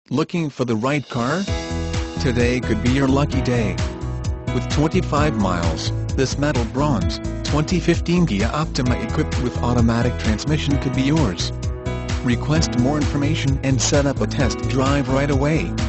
Looking for the right car? Today could be your lucky day. With 25 miles, this metal bronze, 2015 Kia Optima equipped with automatic transmission could be yours. Request more information and set up a test drive right away.